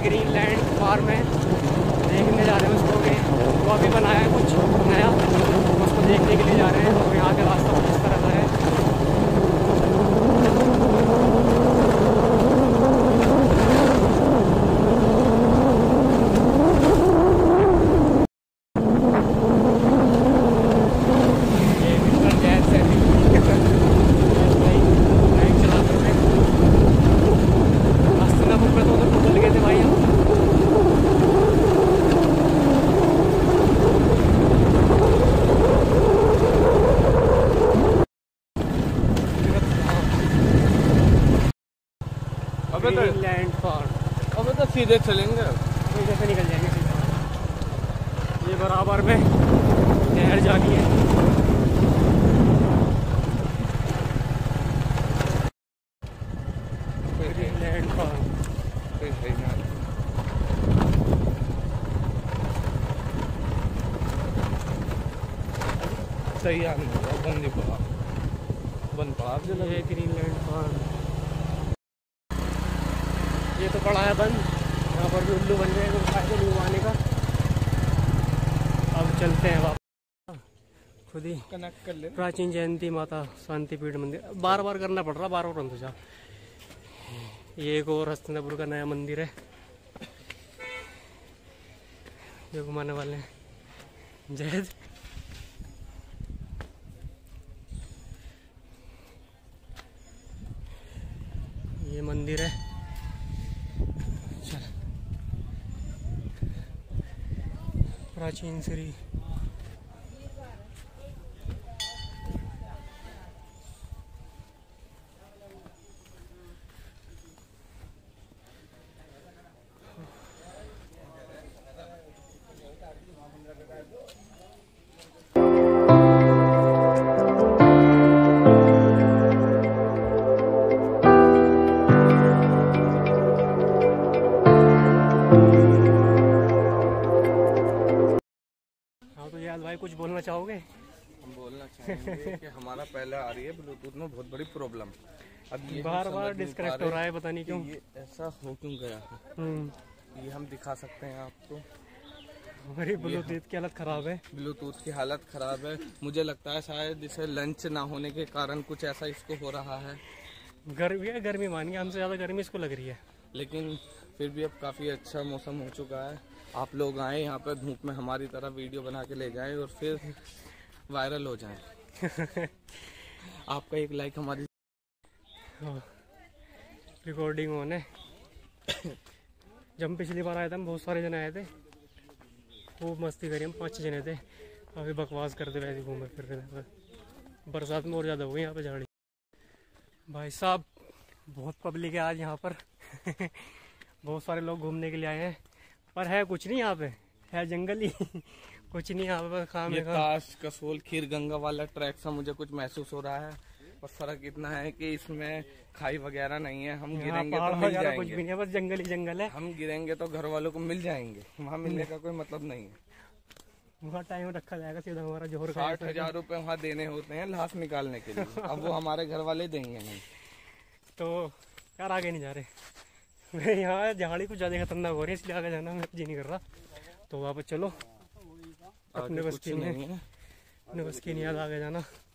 Greenland farm है, देखने जा रहे हैं उसको भी। वो अभी बनाया है कुछ नया, उसको देखने के लिए जा रहे हैं। और यहाँ का रास्ता कुछ इस तरह का है। Greenland farm. अब तो सीधे चलेंगे, इधर से निकल जाएंगे सीधा। ये बराबर में नहर जानी है। ग्रीनलैंड फार्म तैयार नहीं हुआ, बंद पड़ा। ये ग्रीनलैंड फार्म, ये तो पड़ा है बंद। यहाँ पर भी उल्लू बन जाएगा फायदा नहीं आने का। अब चलते हैं वापस। खुद ही कनेक्ट कर ले। प्राचीन जयंती माता शांति पीठ मंदिर बार बार करना पड़ रहा, बार बार बंद हो जा। ये एक और हस्तनपुर का नया मंदिर है जो घुमाने वाले हैं। जयद ये मंदिर है। चल प्राचीन श्री भाई कुछ बोलना चाहोगे? हम बोलना चाहेंगे कि हमारा पहले आ रही है ब्लूटूथ में बहुत बड़ी प्रॉब्लम। अब ये बार बार डिस्कनेक्ट हो रहा है, पता नहीं क्यों। ये ऐसा हो क्यों गया है, ये हम दिखा सकते हैं आपको। हमारी ब्लूटूथ की हालत खराब है। ब्लूटूथ की हालत खराब है। मुझे लगता है शायद इसे लंच ना होने के कारण कुछ ऐसा इसको हो रहा है। गर्मी है, गर्मी मानिए, हमसे ज्यादा गर्मी इसको लग रही है। लेकिन फिर भी अब काफ़ी अच्छा मौसम हो चुका है। आप लोग आए यहाँ पर धूप में हमारी तरह वीडियो बना के ले जाएं और फिर वायरल हो जाएं। आपका एक लाइक हमारी रिकॉर्डिंग ऑन है। जब हम पिछली बार आए थे हम बहुत सारे जने आए थे, खूब मस्ती करी। हम 5-6 जने थे, काफ़ी बकवास करते वैसे घूमे फिर रहे थे। बरसात में और ज़्यादा हो गई यहाँ पे झाड़ी। भाई साहब बहुत पब्लिक है आज यहाँ पर। बहुत सारे लोग घूमने के लिए आए हैं, पर है कुछ नहीं यहाँ पे, है जंगल ही। कुछ नहीं यहाँ पे काम है। ताश कसोल खीर गंगा वाला ट्रैक सा मुझे कुछ महसूस हो रहा है। और फर्क इतना है कि इसमें खाई वगैरह नहीं है। हम गिरेंगे तो मिल जाएंगे, कुछ भी नहीं है, बस जंगल ही जंगल है। हम गिरेंगे तो घर वालों को मिल जाएंगे, वहाँ मिलने का कोई मतलब नहीं है। वहाँ टाइम रखा जाएगा सीधा हमारा जोहर। 60,000 रुपए वहाँ देने होते हैं लाश निकालने के लिए। अब वो हमारे घर वाले देंगे नहीं। तो यार आगे नहीं जा रहे। यहाँ झाड़ी कुछ ज्यादा खतरनाक हो रही है, इसलिए आगे जाना मैं जी नहीं कर रहा। तो वापस चलो, अपने बस की नहीं है, अपने बस की नहीं, आगे जाना।